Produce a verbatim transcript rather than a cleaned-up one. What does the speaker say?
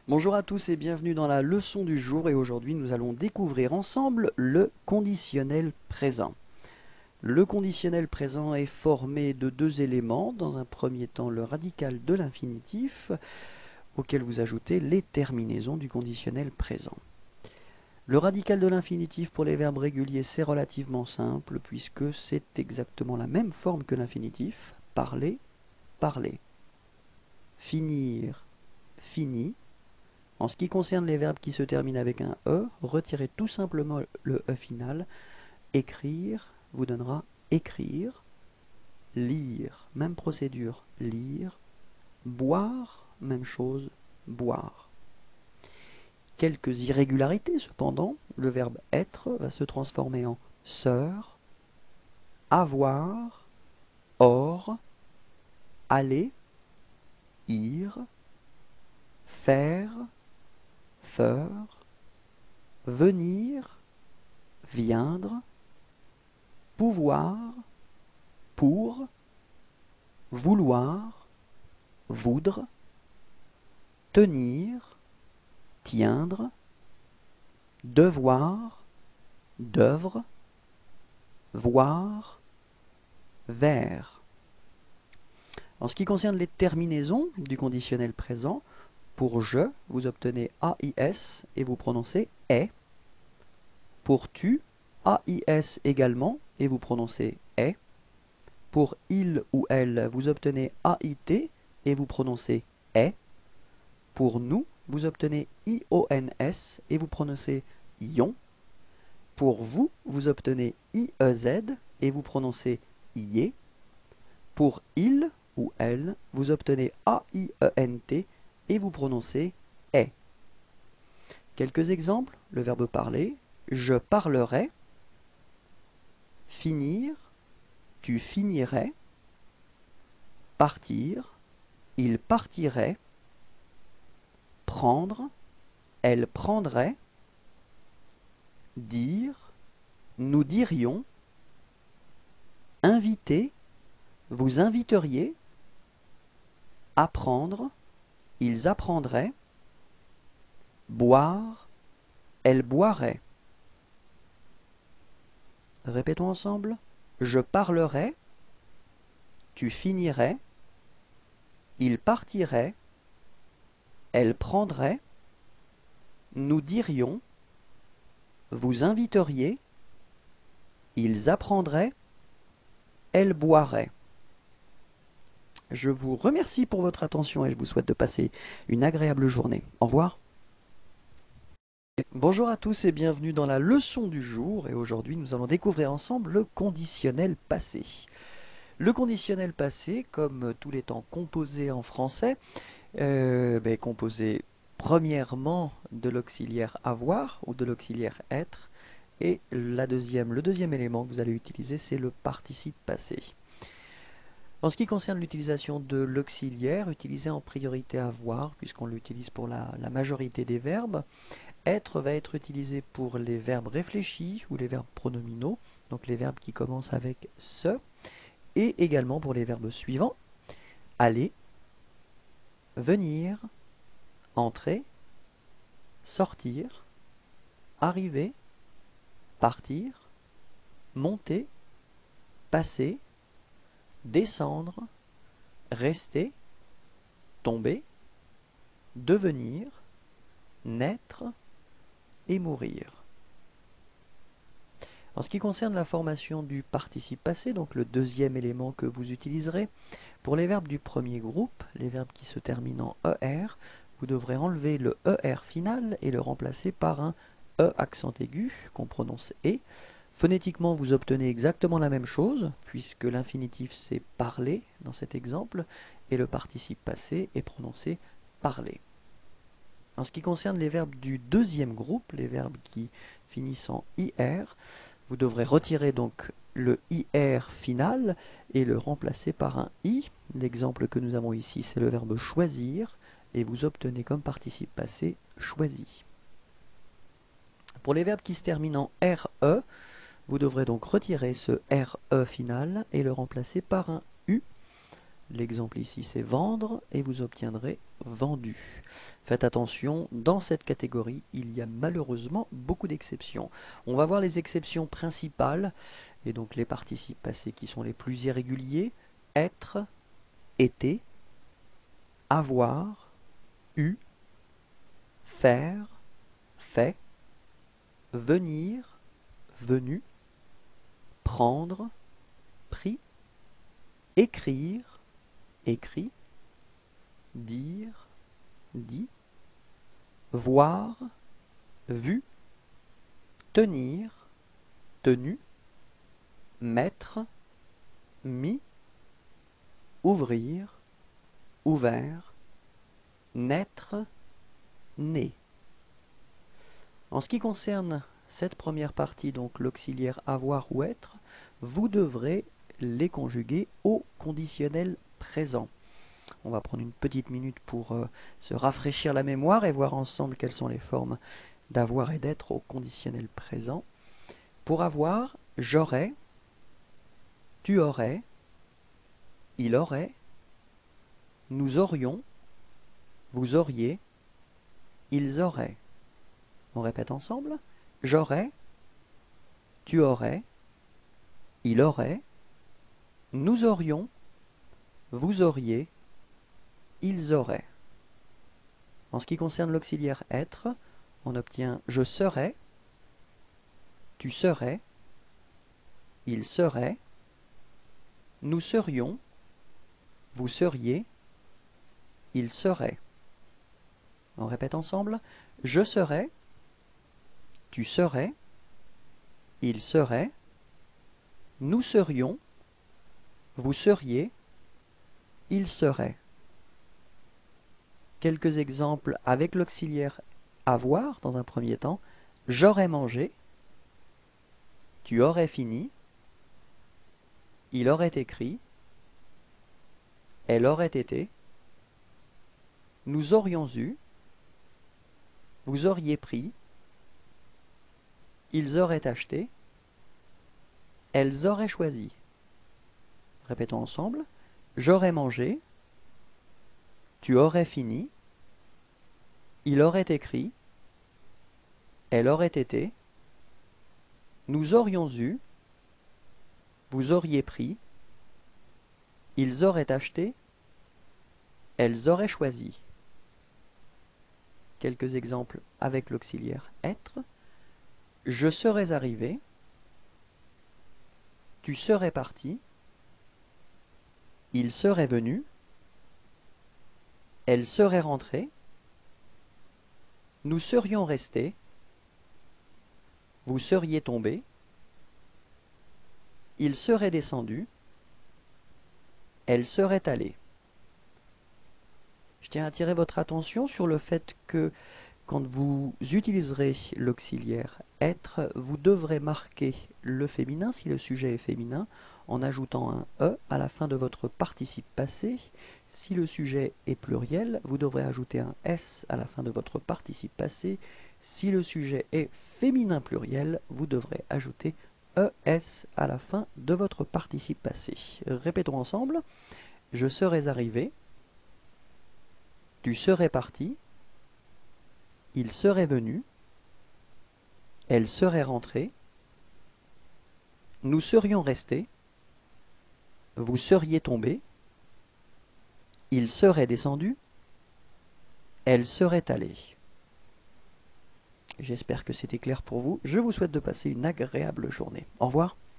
Bonjour à tous et bienvenue dans la leçon du jour et aujourd'hui nous allons découvrir ensemble le conditionnel présent. Le conditionnel présent est formé de deux éléments. Dans un premier temps, le radical de l'infinitif auquel vous ajoutez les terminaisons du conditionnel présent. Le radical de l'infinitif pour les verbes réguliers, c'est relativement simple puisque c'est exactement la même forme que l'infinitif. Parler, parler. Finir, fini. En ce qui concerne les verbes qui se terminent avec un E, retirez tout simplement le E final. Écrire vous donnera écrire. Lire, même procédure, lire. Boire, même chose, boire. Quelques irrégularités cependant. Le verbe être va se transformer en sœur, avoir, or, aller, ir, faire, faire, venir, viendre, pouvoir, pour, vouloir, voudre, tenir, tiendre, devoir, d'œuvre, voir, vers. En ce qui concerne les terminaisons du conditionnel présent, pour je, vous obtenez A I S et vous prononcez est. Pour tu, A I S également et vous prononcez est. Pour il ou elle, vous obtenez A I T et vous prononcez est. Pour nous, vous obtenez I O N S et vous prononcez ion. Pour vous, vous obtenez I E Z et vous prononcez ié. Pour il ou elle, vous obtenez A I E N T et vous prononcez est. Quelques exemples, le verbe parler, je parlerai, finir, tu finirais, partir, il partirait, prendre, elle prendrait, dire, nous dirions, inviter, vous inviteriez, apprendre, ils apprendraient, boire, elle boirait. Répétons ensemble. Je parlerai, tu finirais, il partirait, elle prendrait, nous dirions, vous inviteriez, ils apprendraient, elle boirait. Je vous remercie pour votre attention et je vous souhaite de passer une agréable journée. Au revoir. Bonjour à tous et bienvenue dans la leçon du jour et aujourd'hui nous allons découvrir ensemble le conditionnel passé. Le conditionnel passé, comme tous les temps composés en français, euh, ben, composé premièrement de l'auxiliaire avoir ou de l'auxiliaire être et la deuxième, le deuxième élément que vous allez utiliser c'est le participe passé. En ce qui concerne l'utilisation de l'auxiliaire, utilisé en priorité avoir, puisqu'on l'utilise pour la, la majorité des verbes, être va être utilisé pour les verbes réfléchis ou les verbes pronominaux, donc les verbes qui commencent avec ce, et également pour les verbes suivants, aller, venir, entrer, sortir, arriver, partir, monter, passer, descendre, rester, tomber, devenir, naître et mourir. En ce qui concerne la formation du participe passé, donc le deuxième élément que vous utiliserez, pour les verbes du premier groupe, les verbes qui se terminent en E R, vous devrez enlever le E R final et le remplacer par un E accent aigu qu'on prononce E. Phonétiquement, vous obtenez exactement la même chose, puisque l'infinitif c'est parler dans cet exemple, et le participe passé est prononcé parler. En ce qui concerne les verbes du deuxième groupe, les verbes qui finissent en I R, vous devrez retirer donc le I R final et le remplacer par un I. L'exemple que nous avons ici, c'est le verbe choisir, et vous obtenez comme participe passé choisi. Pour les verbes qui se terminent en R E, vous devrez donc retirer ce R E final et le remplacer par un U. L'exemple ici c'est vendre et vous obtiendrez vendu. Faites attention, dans cette catégorie, il y a malheureusement beaucoup d'exceptions. On va voir les exceptions principales et donc les participes passés qui sont les plus irréguliers. Être, été, avoir, eu, faire, fait, venir, venu, prendre, pris, écrire, écrit, dire, dit, voir, vu, tenir, tenu, mettre, mis, ouvrir, ouvert, naître, né. En ce qui concerne cette première partie, donc l'auxiliaire avoir ou être, vous devrez les conjuguer au conditionnel présent. On va prendre une petite minute pour euh, se rafraîchir la mémoire et voir ensemble quelles sont les formes d'avoir et d'être au conditionnel présent. Pour avoir, j'aurais, tu aurais, il aurait, nous aurions, vous auriez, ils auraient. On répète ensemble. J'aurais, tu aurais, il aurait, nous aurions, vous auriez, ils auraient. En ce qui concerne l'auxiliaire être, on obtient je serais, tu serais, il serait, nous serions, vous seriez, il serait. On répète ensemble. Je serais, tu serais, il serait, nous serions, vous seriez, il serait. Quelques exemples avec l'auxiliaire avoir dans un premier temps. J'aurais mangé, tu aurais fini, il aurait écrit, elle aurait été, nous aurions eu, vous auriez pris, ils auraient acheté, elles auraient choisi. Répétons ensemble. J'aurais mangé, tu aurais fini, il aurait écrit, elle aurait été, nous aurions eu, vous auriez pris, ils auraient acheté, elles auraient choisi. Quelques exemples avec l'auxiliaire être. Je serais arrivé, tu serais parti, il serait venu, elle serait rentrée, nous serions restés, vous seriez tombé, il serait descendu, elle serait allée. Je tiens à attirer votre attention sur le fait que quand vous utiliserez l'auxiliaire être, vous devrez marquer le féminin si le sujet est féminin en ajoutant un E à la fin de votre participe passé. Si le sujet est pluriel, vous devrez ajouter un S à la fin de votre participe passé. Si le sujet est féminin pluriel, vous devrez ajouter E S à la fin de votre participe passé. Répétons ensemble. Je serais arrivé, tu serais parti, il serait venu, elle serait rentrée, nous serions restés, vous seriez tombé, il serait descendu, elle serait allée. J'espère que c'était clair pour vous. Je vous souhaite de passer une agréable journée. Au revoir.